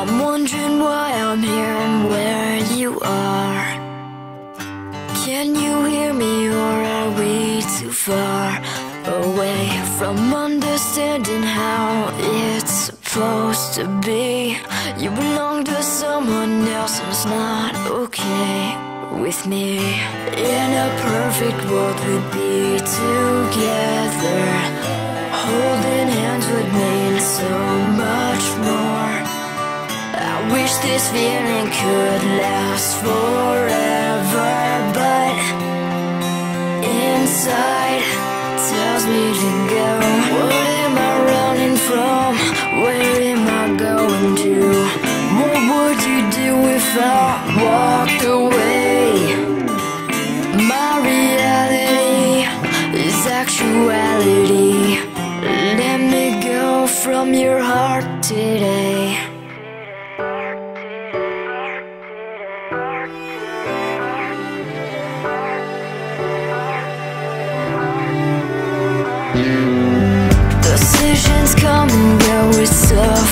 I'm wondering why I'm here and where you are. Can you hear me, or are we too far away from understanding how it's supposed to be? You belong to someone else and it's not okay with me. In a perfect world we'd be together, holding hands would mean so much more. I wish this feeling could last forever, but inside tells me to go. What am I running from? Where am I going to? What would you do if I walked away? My reality is actuality. Let me go from your heart today. Decisions come and go, it's so